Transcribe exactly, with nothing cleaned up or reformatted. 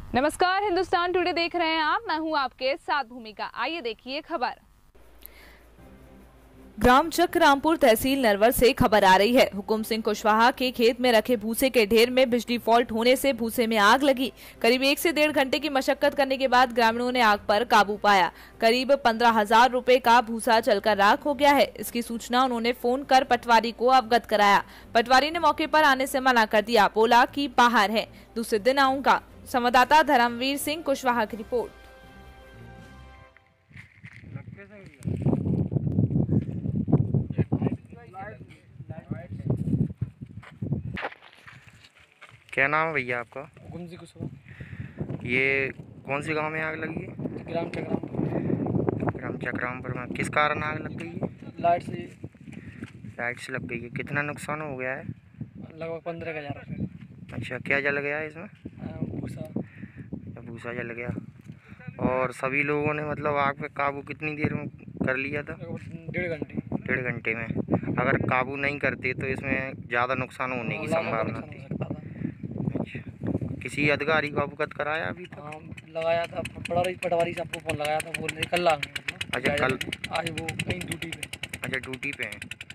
नमस्कार, हिंदुस्तान टुडे देख रहे हैं आप। मैं हूं आपके साथ भूमिका। आइए देखिए खबर। ग्राम चकरामपुर तहसील नरवर से खबर आ रही है। हुकुम सिंह कुशवाहा के खेत में रखे भूसे के ढेर में बिजली फॉल्ट होने से भूसे में आग लगी। करीब एक से डेढ़ घंटे की मशक्कत करने के बाद ग्रामीणों ने आग पर काबू पाया। करीब पंद्रह हजार रूपए का भूसा जलकर राख हो गया है। इसकी सूचना उन्होंने फोन कर पटवारी को अवगत कराया। पटवारी ने मौके पर आने से मना कर दिया, बोला कि बाहर है, दूसरे दिन आऊंगा। संवाददाता धर्मवीर सिंह कुशवाहा की रिपोर्ट। क्या नाम है भैया आपका? हुकुम सिंह कुशवाहा। ये कौन सी गांव में आग लगी है? ग्राम चकरामपुर। ग्राम चकरामपुर में किस कारण आग लग गई है? लाइट से लाइट से लग गई है। कितना नुकसान हो गया है? लगभग पंद्रह हजार रुपये। अच्छा, क्या जल गया है इसमें? भूसा। भूसा जल गया। और सभी लोगों ने मतलब आग पे काबू कितनी देर में कर लिया था? डेढ़ घंटे डेढ़ घंटे में। अगर काबू नहीं करते तो इसमें ज़्यादा नुकसान होने की संभावना थी। अच्छा, किसी अधिकारी को अवगत कराया अभी तक? हाँ, लगाया था पटवारी पटवारी से आपको फोन लगाया था, बोल रहे कल आएंगे। अच्छा, कल? आज वो कहीं ड्यूटी पे। अच्छा, ड्यूटी पे हैं।